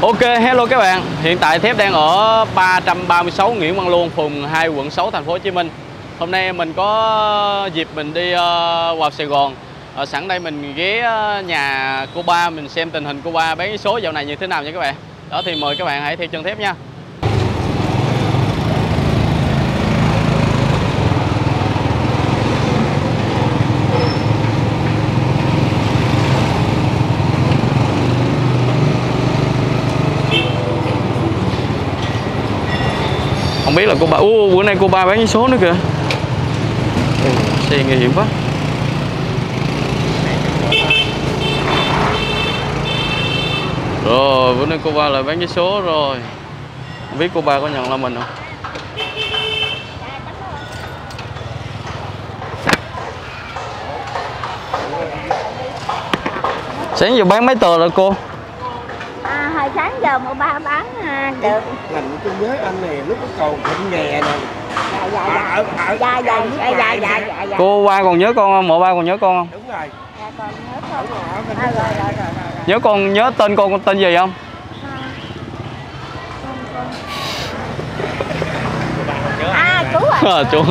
Ok, hello các bạn. Hiện tại Thép đang ở 336 Nguyễn Văn Luôn, phường 2, quận 6, thành phố Hồ Chí Minh. Hôm nay mình có dịp mình đi vào Sài Gòn. Sẵn đây mình ghé nhà cô ba, mình xem tình hình cô ba bán vé số dạo này như thế nào nha các bạn. Đó thì mời các bạn hãy theo chân Thép nha. Không biết là cô ba, bữa nay cô ba bán vé số nữa kìa. Xe nguy hiểm quá. Rồi bữa nay cô ba lại bán vé số rồi. Không biết cô ba có nhận là mình không? Sáng giờ bán mấy tờ rồi cô? Hồi sáng giờ mà ba bán được. Lành tôi nhớ anh này lúc có cầu Thịnh Nghè nè. Dạ. Cô ba còn nhớ con không? Mợ ba còn nhớ con không? Đúng rồi. Dạ còn nhớ con. Rồi. Nhớ con, nhớ tên con tên gì không? Chú rồi. Chú.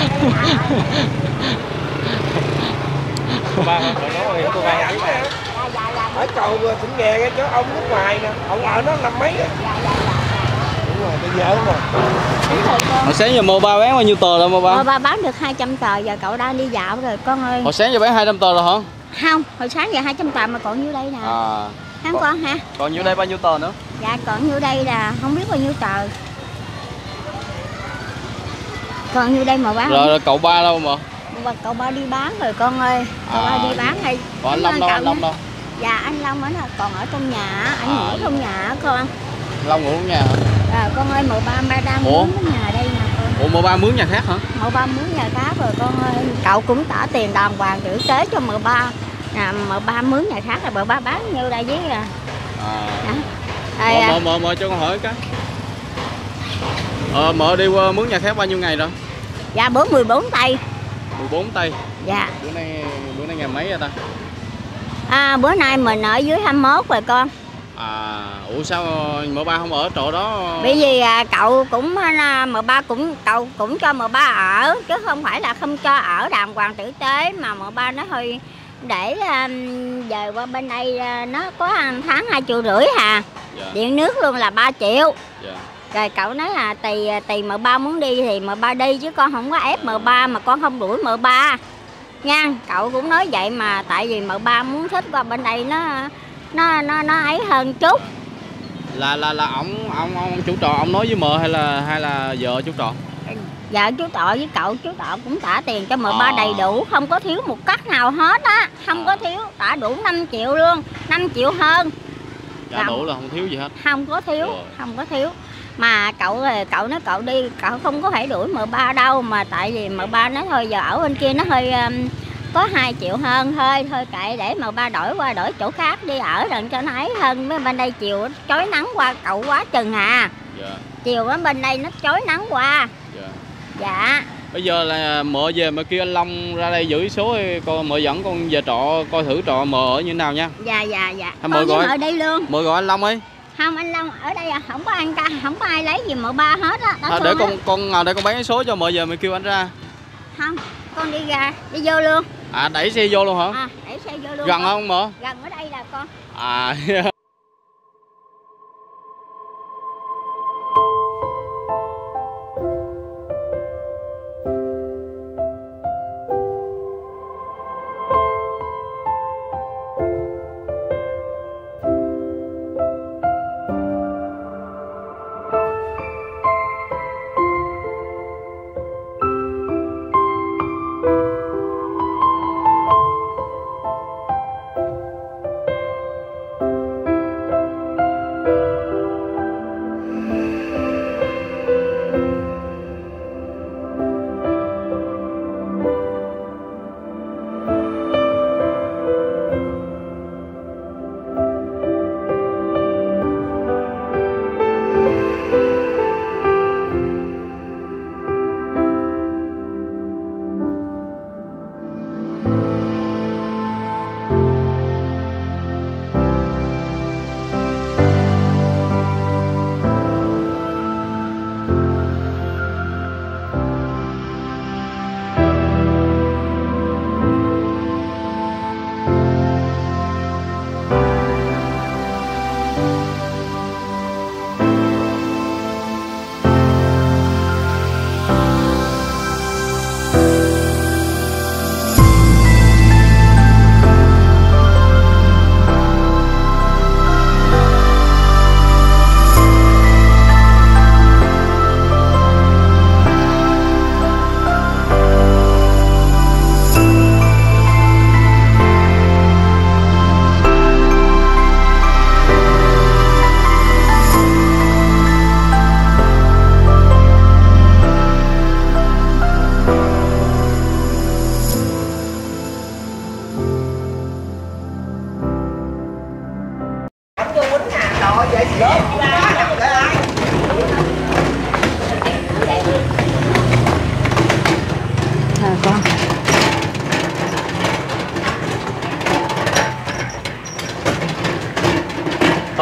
Cô ba nói cô ba ảnh nè. Ở cầu Thịnh Nghè nghe chứ ông nước ngoài nè, ông ở nó năm mấy á. Đúng rồi, tôi nhớ rồi. Hồi sáng giờ mợ ba bán bao nhiêu tờ rồi mợ ba? Mợ ba bán được 200 tờ, giờ cậu đang đi dạo rồi con ơi. Hồi sáng giờ bán 200 tờ rồi hả? Không, hồi sáng giờ 200 tờ mà còn nhiêu đây nè. Hả con hả? Còn nhiêu đây bao nhiêu tờ nữa? Dạ còn nhiêu đây là không biết bao nhiêu tờ. Còn nhiêu đây mà bán. Rồi cậu ba đâu mà? Cậu ba đi bán rồi con ơi. Cậu ba đi bán đây. Còn anh Long đâu, anh Long đâu? Dạ anh Long là còn ở trong nhà, anh ngủ trong nhà con. Long ngủ trong nhà hả? Con ơi, mợ ba đang mướn cái nhà đây nè con. Ủa mợ ba mướn nhà khác hả? Mợ ba mướn nhà khác rồi con ơi. Cậu cũng trả tiền đàng hoàng tử tế cho mợ ba. Mợ ba mướn nhà khác rồi mợ ba bán nhiêu đây với Mợ cho con hỏi cái. Mợ đi qua mướn nhà khác bao nhiêu ngày rồi? Dạ bữa 14 tây. 14 tây. Dạ. Bữa nay ngày mấy rồi ta? Bữa nay mình ở dưới 21 rồi con. Ủa sao mợ ba không ở chỗ đó? Bởi vì cậu cũng cậu cũng cho mợ ba ở chứ không phải là không cho ở đàng hoàng tử tế, mà mợ ba nó hơi để về qua bên đây nó có tháng 2,5 triệu hà. Dạ. Điện nước luôn là 3 triệu. Dạ. Rồi cậu nói là tùy mợ ba muốn đi thì mợ ba đi chứ con không có ép mợ ba, mà con không đuổi mợ ba nha. Cậu cũng nói vậy mà, tại vì mợ ba muốn thích qua bên đây nó ấy hơn chút. Là ông chủ trọ ông nói với mợ hay là vợ chủ trọ? Dạ chú trọ với cậu, chú trọ cũng trả tiền cho mợ ba đầy đủ, không có thiếu một cắt nào hết á, không có thiếu, trả đủ 5 triệu luôn, 5 triệu hơn. Trả đủ là không thiếu gì hết. Không có thiếu, không có thiếu. Mà cậu nói cậu đi, cậu không có phải đuổi mợ ba đâu, mà tại vì mợ ba nói thôi giờ ở bên kia nó hơi có 2 triệu hơn thôi kệ, để mợ ba đổi chỗ khác đi ở đừng cho nó ấy hơn. Mấy bên đây chiều chói nắng qua cậu quá chừng à. Dạ. Chiều ở bên đây nó chói nắng qua. Dạ. Dạ. Bây giờ là mợ về mà kêu anh Long ra đây giữ số, con mợ dẫn con về trọ coi thử trọ mợ ở như nào nha. Dạ. Con mợ gọi ở đây luôn. Mợ gọi anh Long ấy. Không, anh Long ở đây không có ăn ca, không có ai lấy gì mợ ba hết á. Để con ngồi đây con bán cái số cho mợ về mày kêu anh ra. Không, con đi ra, đi vô luôn. Đẩy xe vô luôn hả? Đẩy xe vô luôn. Gần không mợ? Gần ở đây là con.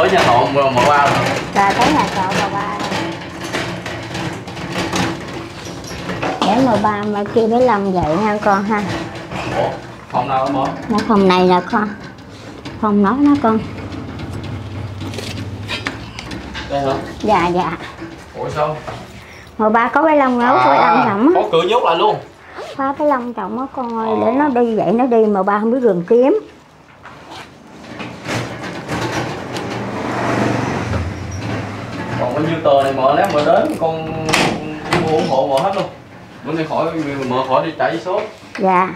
tới nhà trọ mợ ba rồi. Rồi tới nhà trọ mợ ba. Để mợ ba mà kêu bé Long dậy nha con ha. Ủa, phòng nào hả mợ? Nó phòng này là con. Phòng nó con. Đây hả? Dạ dạ. Ủa sao? Mợ ba có bé Long nấu có bé Long trọng á. Có cửa nhốt lại luôn. Có bé Long trọng á con ơi, để nó đi vậy nó đi mợ ba không biết đường kiếm. Còn bao nhiêu tờ này mợ lát mợ đến con mua ủng hộ mợ hết luôn. Bữa nay khỏi mợ khỏi đi chạy số. Dạ.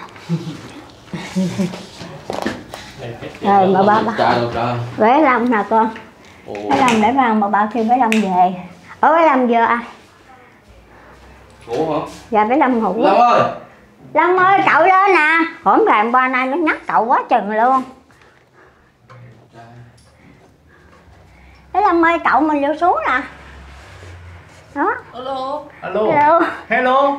Rồi mợ ba bé Long nè con. Bé Long để vào mợ ba kêu bé Long về. Ở bé Long giờ à? Ngủ hả? Dạ bé Long ngủ. Long ơi. Long ơi cậu lên nè. Hổm ràng qua nay nó nhắc cậu quá chừng luôn. Bé Long ơi cậu mình vô xuống nè. Đó. Hello. Hello. Hello. Hello.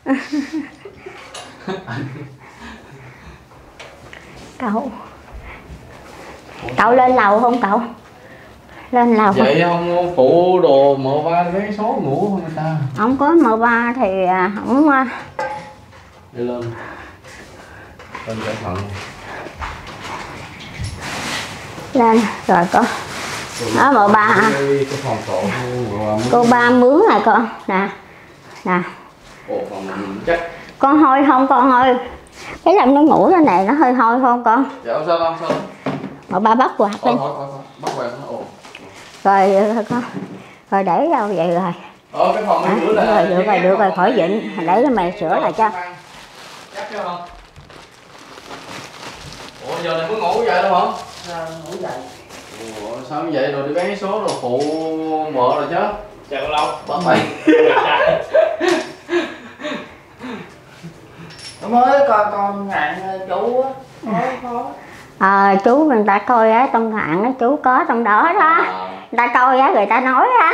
Cậu lên lầu không cậu? Lên lầu vậy không phụ đồ mợ ba vé số ngủ không người ta? Không có mợ ba thì không. Đi lên cẩn thận. Lên rồi con. Đó mợ ba hả? Cô ba mướn này con nè. Nè. Ồ, phòng chắc. Con hôi không con ơi? Cái làm nó ngủ thế này nó hơi hôi không con? Dạ không sao không sao. Mợ ba bắt quạt lên. Thôi bắt quạt nó ồ. Rồi con. Rồi để đâu vậy rồi. Cái phòng mấy bữa là được rồi khỏi dịnh, để cho mẹ sửa lại cho. Chắc chưa không? Ủa giờ này mới ngủ vậy đâu hả? Ngủ dậy. Ủa sao như vậy rồi đi bán số rồi phụ mợ rồi chứ? Chào con Long. Bắt mày. Mới coi con ngạn chú á. Chú người ta coi á trong hạn á chú có trong đó đó. Người ta coi á người ta nói á.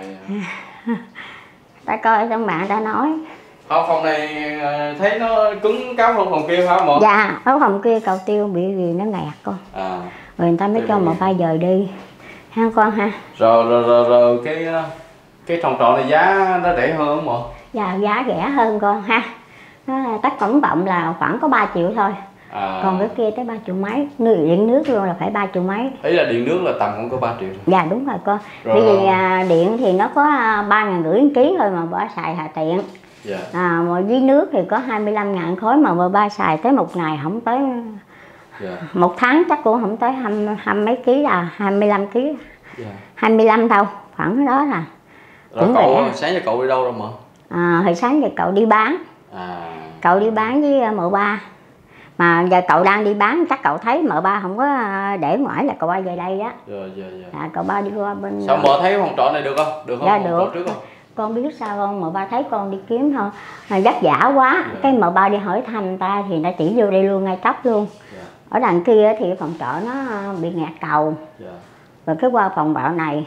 Ta coi trong mạng ta nói. Phòng này thấy nó cứng cáp hơn phòng kia hả mợ? Dạ, ở phòng kia cầu tiêu bị gì nó ngạt con. Rồi người ta mới cho mợ ba dời đi. Ha con ha. Rồi cái phòng trọ này giá nó rẻ hơn không mợ? Dạ giá rẻ hơn con ha. Nó là tất tổng cộng là khoảng có 3 triệu thôi. Còn cái kia tới 3 triệu mấy. Điện nước luôn là phải 3 triệu mấy. Ý là điện nước là tầm không có 3 triệu thôi. Dạ đúng rồi con. Bởi vì điện thì nó có 3.500 ký thôi mà bà xài hà tiện. Mà với nước thì có 25.000 khối mà bà xài tới một ngày không tới. Một tháng chắc cũng không tới 20 mấy ký là 25 ký. 25 đâu, khoảng đó là. Rồi cậu sáng giờ cậu đi đâu rồi mợ? Hồi sáng giờ cậu đi bán. Cậu đi bán với mợ ba. Mà giờ cậu đang đi bán chắc cậu thấy mợ ba không có để ngoài là cậu ba về đây đó. Cậu ba đi qua bên. Sao mợ thấy phòng trọ này được không? Được không? Dạ được. Trước không? Con biết sao không? Mợ ba thấy con đi kiếm thôi mà vất vả quá. Cái mợ ba đi hỏi thăm ta thì nó chỉ vô đây luôn ngay cấp luôn. Ở đằng kia thì phòng trọ nó bị ngạt cầu. Rồi cái qua phòng bạo này.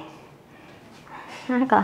Ha con.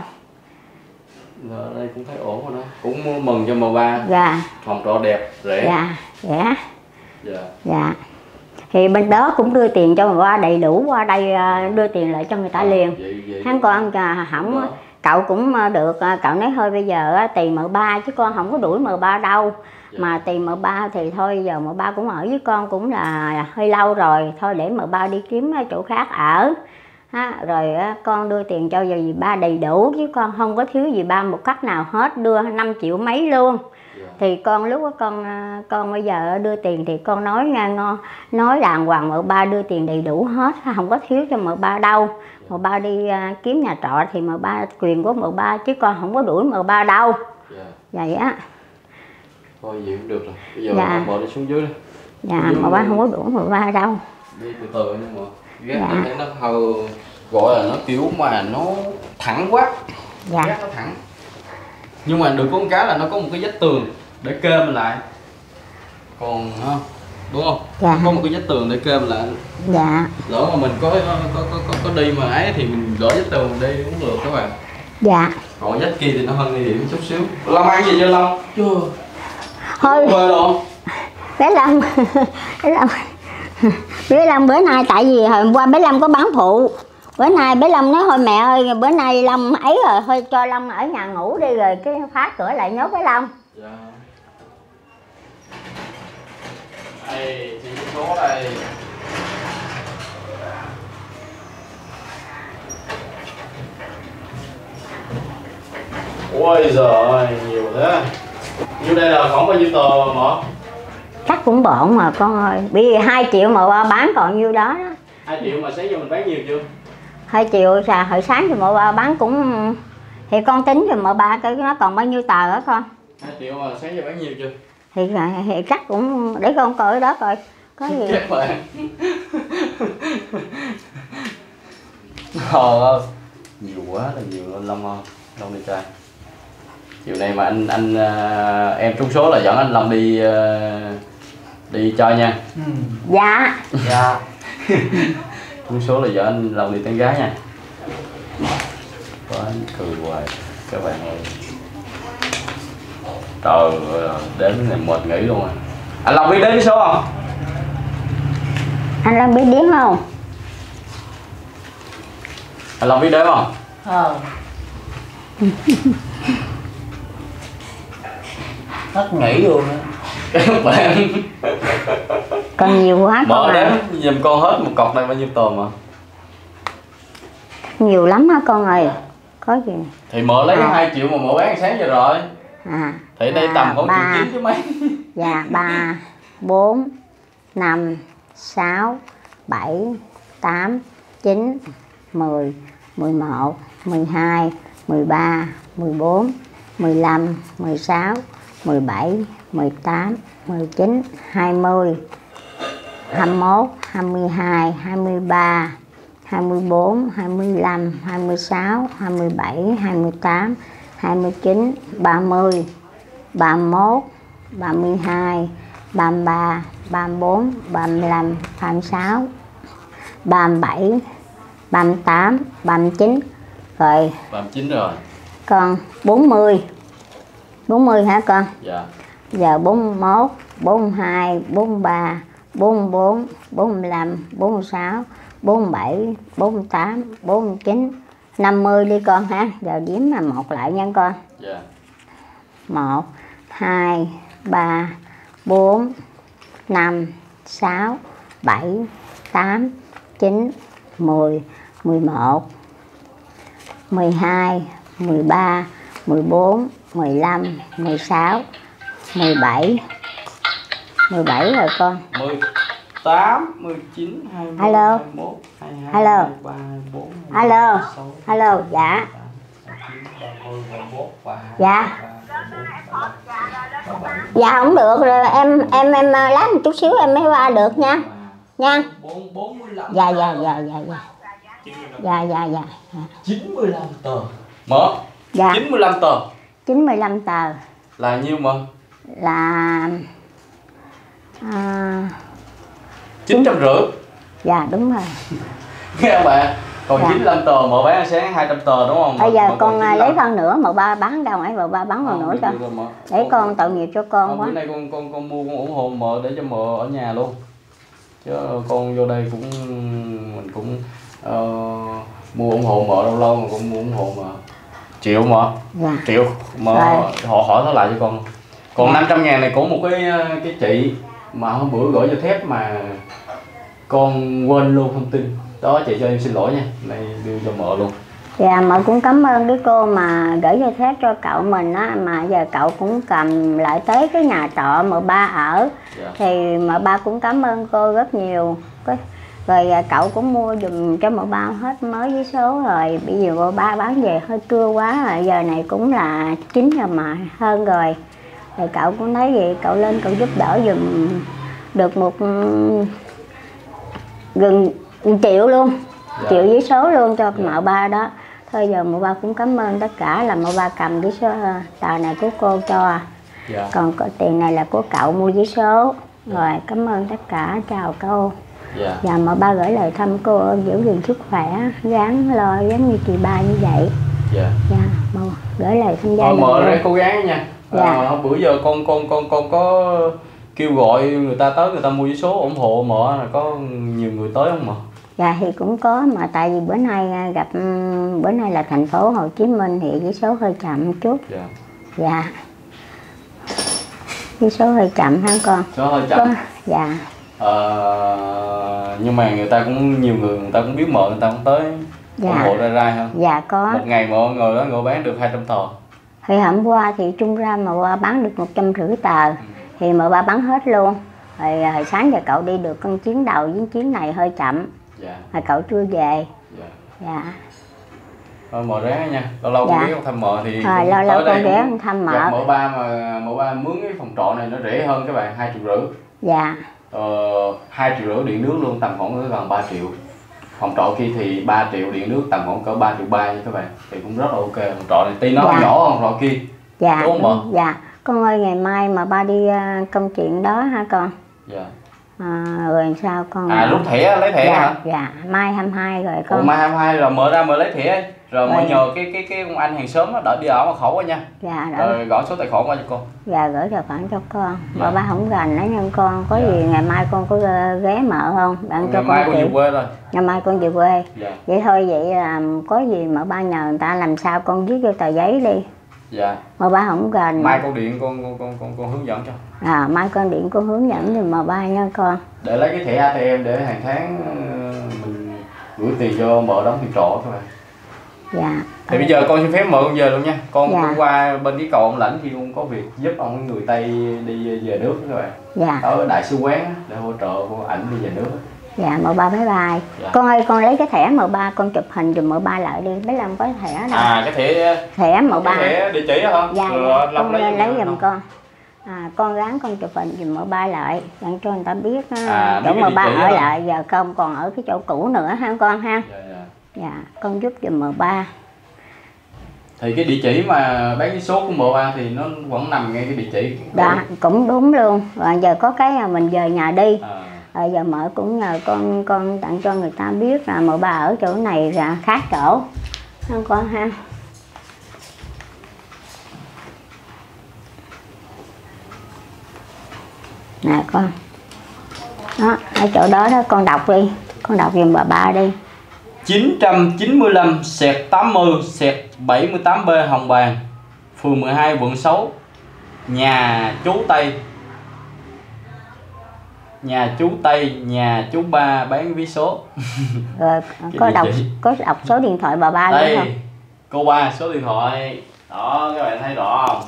Ở đây cũng thấy ổn rồi đó. Cũng mừng cho mợ ba. Dạ. Phòng trọ đẹp, rẻ. Dạ, rẻ. Dạ. Thì bên đó cũng đưa tiền cho mợ ba đầy đủ, qua đây đưa tiền lại cho người ta liền. Hắn con hỏng cậu cũng được, cậu nói thôi bây giờ tiền mợ ba chứ con không có đuổi mợ ba đâu. Mà tiền mợ ba thì thôi giờ mợ ba cũng ở với con cũng là hơi lâu rồi, thôi để mợ ba đi kiếm chỗ khác ở. Rồi con đưa tiền cho dì ba đầy đủ chứ con không có thiếu gì ba một cách nào hết, đưa 5 triệu mấy luôn. Thì con lúc đó con bây giờ đưa tiền thì con nói ngon, nói đàng hoàng mợ ba đưa tiền đầy đủ hết, không có thiếu cho mợ ba đâu. Mợ ba đi kiếm nhà trọ thì mợ ba quyền của mợ ba chứ con không có đuổi mợ ba đâu. Vậy á. Thôi vậy cũng được rồi. Bây giờ mợ đi xuống dưới đi. Dạ, mợ ba không có đuổi mợ ba đâu. Đi từ từ nhưng mà ghét thấy nó hơi gọi là nó kiểu mà nó thẳng quá. Ghét nó thẳng. Nhưng mà được có một cái là nó có một cái vách tường để kê mình lại. Còn đúng không? Có một cái vách tường để kê mình lại. Lỡ mà mình có đi mà ấy thì mình gỡ vách tường đi cũng được các bạn. Còn vách kia thì nó hơi nguy hiểm chút xíu. Long ăn gì chưa Long? Chưa. Thôi. Bé Long. Bé Long bữa nay tại vì hôm qua bé Long có bán phụ. Bữa nay bé Long nói thôi mẹ ơi, bữa nay Long ấy rồi, thôi cho Long ở nhà ngủ đi rồi cái phá cửa lại nhốt bé Long. Dạ. Đây, chỉ số đây. Ôi giời ơi, nhiều thế. Như đây là khoảng bao nhiêu tờ mà? Chắc cũng bộn mà con ơi, bởi vì 2 triệu mà bán còn nhiêu đó đó. 2 triệu mà sáng giờ mình bán nhiều chưa? 2 triệu hồi sáng thì mợ ba bán cũng, thì con tính thì mợ ba cái nó còn bao nhiêu tờ đó con. 2 triệu mà sáng giờ bán nhiều chưa? Thì chắc cũng để con coi đó coi có gì. Các bạn. Trời ơi, nhiều quá là nhiều lên Long ơi, Long đi trai. Chiều nay mà anh em trúng số là dẫn anh Long đi chơi nha. Dạ. Dạ. Trúng số là dẫn anh Long đi tán gái nha. Có anh cười hoài các bạn ơi. Trời ơi, đến này mệt nghỉ luôn rồi. Anh Long biết đến cái số không? Anh Long biết đếm không? Anh Long biết đếm không? Hết nghỉ luôn á. Các bạn. Còn nhiều quá Mở con à. đếm giùm con hết một cọc này bao nhiêu tờ mà. Nhiều lắm hả con ơi. Có gì. Thì mở lấy 2 triệu mà mở bán sáng giờ rồi. Thì đây tầm khoảng 1,9 triệu chứ mấy. Dạ 3, 4, 5, 6, 7, 8, 9, 10, 11, 12, 13, 14, 15, 16, 17, 18, 19, 20, 21, 22, 23, 24, 25, 26, 27, 28, 29, 30, 31, 32, 33, 34, 35, 36, 37, 38, 39. Rồi 39 rồi. con 40. 40 hả con? Dạ. Giờ 41, 42, 43, 44, 45, 46, 47, 48, 49, 50 đi con ha. Giờ đếm mà một lại nha con. Dạ. 1, 2, 3, 4, 5, 6, 7, 8, 9, 10, 11, 12, 13, 14, 15, 16, 17. 17 rồi con. 18, 19, 20, Alo. 21, 22, Alo. 23, 24, Alo. 26, Alo, dạ. 30, 31, 32, Dạ. 33, 34, Dạ không được rồi, em lát một chút xíu em mới qua được nha. Nha. 45. Dạ. Dạ. 95 tờ. Mở. Dạ. 95 tờ. 95 tờ Là nhiêu mà? là 950. dạ đúng rồi. Nghe không bạn? Còn Dạ. 95 tờ mở bán sáng 200 tờ đúng không? Bây giờ Mở con còn lấy 95. phân nữa mà ba bán ra ngoài mà ba bán vào nữa cho. Để con tội nghiệp cho con Bữa quá. nay con mua con ủng hộ mợ để cho mợ ở nhà luôn. Chứ con vô đây cũng mình cũng mua ủng hộ mợ lâu lâu mà con mua ủng hộ mà triệu mà. Dạ. Triệu mà Rồi. họ hỏi nó lại cho con. Còn 500.000 này có một cái chị mà hôm bữa gửi cho thép mà con quên luôn thông tin. Đó chị cho em xin lỗi nha. Này đưa cho mợ luôn. Dạ mợ cũng cảm ơn cái cô mà gửi cho thép cho cậu mình á, mà giờ cậu cũng cầm lại tới cái nhà trọ mà ba ở. Dạ. Thì mà ba cũng cảm ơn cô rất nhiều. Rồi cậu cũng mua dùm cho mợ ba hết mới với số rồi. Bây giờ mợ ba bán về hơi trưa quá rồi, giờ này cũng là 9 giờ mà hơn rồi. Thì cậu cũng nói vậy, cậu lên cậu giúp đỡ dùm được một gần 1 triệu luôn. Dạ. Triệu với số luôn cho mợ ba đó. Thôi giờ mợ ba cũng cảm ơn tất cả là mợ ba cầm với số tờ này của cô cho. Dạ. Còn tiền này là của cậu mua với số. Rồi cảm ơn tất cả, chào cô. Dạ. Và mợ ba gửi lời thăm cô giữ gìn sức khỏe, ráng lo giống như chị ba như vậy. Dạ. Dạ, mợ gửi lời thăm gia Thôi đình. mợ ráng cố gắng nha. Dạ. Bữa giờ con có kêu gọi người ta tới người ta mua vé số ủng hộ mợ, có nhiều người tới không mợ? Dạ thì cũng có, mà tại vì bữa nay là thành phố Hồ Chí Minh thì với số hơi chậm một chút. Dạ. Dạ. Với số hơi chậm hả con? Số hơi chậm. Dạ. Nhưng mà người ta cũng nhiều người ta cũng biết mợ, người ta cũng tới ủng hộ ra không? Dạ có. Một ngày mợ ngồi đó ngồi bán được 200 tờ. Thì hôm qua thì trung ra mà qua bán được 150 tờ. Thì mà ba bán hết luôn. Rồi hồi sáng giờ cậu đi được con chuyến đầu với chuyến này hơi chậm. Dạ. Mà cậu chưa về. Dạ. Dạ. Thôi mợ ráng nha, lâu lâu con ghé con thăm mợ thì lâu lâu con ghé con thăm mợ. Gặp mợ ba mà mợ ba mướn cái phòng trọ này nó rẻ hơn các bạn, 2,5 triệu. Dạ. 2,5 triệu điện nước luôn, tầm khoảng gần 3 triệu. Phòng trọ kia thì 3 triệu điện nước, tầm khoảng cỡ 3,3 triệu nha các bạn. Thì cũng rất là ok. Phòng trọ này tuy nó nhỏ hơn phòng trọ kia. Dạ. Đúng không mợ? Dạ. Con ơi, ngày mai mà ba đi công chuyện đó ha con? Dạ. Rồi sao con? Rút thẻ, lấy thẻ dạ, hả? Dạ, mai 22 rồi con. Mai 22 rồi mở ra mở lấy thẻ ấy. Rồi mới nhờ cái ông anh hàng xóm đó đợi đi ở mật khẩu qua nha. Dạ đó. Rồi gõ số tài khoản qua cho con. Dạ gửi tài khoản cho con. Dạ. Ba không rành đó nha con. Có gì ngày mai con có ghé mợ không? Bạn cho con mai con về quê rồi. Ngày mai con về quê. Dạ. Vậy thôi, vậy là có gì mà ba nhờ người ta làm sao con viết vô tờ giấy đi. Dạ. Mà ba không rành. Mai con điện con hướng dẫn cho. Mai con điện con hướng dẫn giùm mà ba nha con. Để lấy cái thẻ ATM để hàng tháng mình gửi tiền cho mợ đóng tiền trọ các bạn. Dạ. Thì bây giờ con xin phép mợ con về luôn nha. Con qua bên cái cầu ông Lãnh khi con có việc giúp ông người Tây đi về nước các bạn. Dạ. Ở đại sứ quán để hỗ trợ của ảnh đi về nước. Dạ, mợ ba bye bye. Dạ. Con ơi, con lấy cái thẻ mợ ba con chụp hình giùm mợ ba lại đi. Bé Lâm có thẻ đâu. Cái thẻ mợ ba. Thẻ địa chỉ hả? Dạ, con lấy giùm con. Con gắng con chụp hình giùm mợ ba lại, dặn cho người ta biết chỗ mợ ba ở lại, giờ không còn ở cái chỗ cũ nữa ha con ha. Dạ, con giúp giùm mợ ba. Thì cái địa chỉ mà bán cái số của mợ ba thì nó vẫn nằm ngay cái địa chỉ. Đó, cũng đúng luôn. Rồi giờ có cái mình về nhà đi. Rồi giờ mợ cũng nhờ con tặng cho người ta biết là mợ ba ở chỗ này là khác chỗ. Không con ha. Nè con. Đó, ở chỗ đó đó con đọc đi. Con đọc giùm bà ba đi. 995/80/78B Hồng Bàng, phường 12 quận 6, nhà chú Tây. Nhà chú Tây, nhà chú Ba bán vé số. Rồi có đọc số điện thoại bà ba đây, đúng không? cô ba số điện thoại. Đó, các bạn thấy rõ không?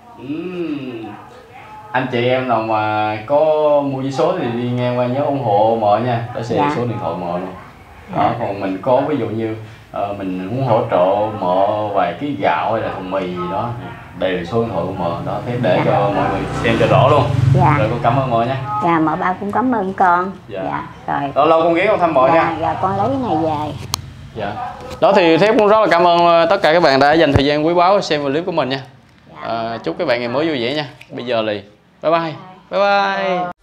Anh chị em nào mà có mua vé số thì đi ngang qua nhớ ủng hộ mợ nha. Để sẽ số điện thoại mợ luôn. Đó, còn mình có ví dụ như mình muốn hỗ trợ mợ vài ký gạo hay là thùng mì gì đó, đây là số điện thoại của mợ đó, thế để cho mọi người xem cho rõ luôn. Dạ. Rồi con cảm ơn mợ nha. Dạ, mợ ba cũng cảm ơn con. Dạ. Rồi. Lâu lâu con ghé con thăm mợ nha. Dạ, con lấy cái này về. Dạ. Đó thì Thép cũng rất là cảm ơn tất cả các bạn đã dành thời gian quý báu xem clip của mình nha. Chúc các bạn ngày mới vui vẻ nha. Bây giờ thì bye bye. Bye bye.